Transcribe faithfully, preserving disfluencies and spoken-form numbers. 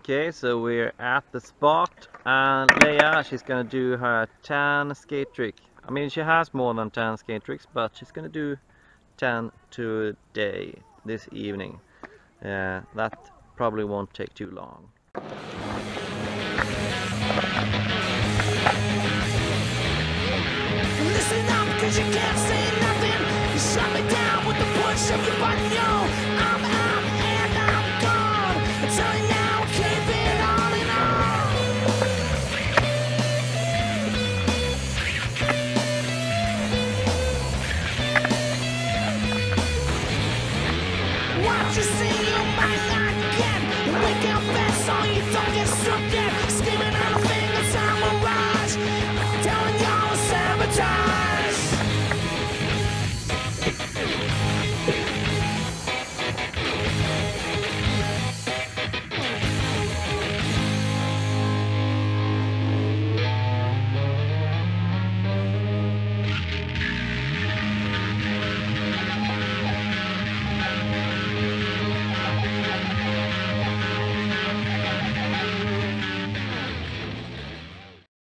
Okay, so we're at the spot, and Leia, she's gonna do her ten skate trick. I mean, she has more than ten skate tricks, but she's gonna do ten today, this evening. Yeah, that probably won't take too long. Listen up, cause you can't say nothing. You shut me down with the push of your button, yo. I'm out and I'm gone. I'm telling you now, keep it all in all. What you see, you might not get. Make your best so you don't get struck yet. Screaming out a thing, it's a mirage. Telling y'all to sabotage.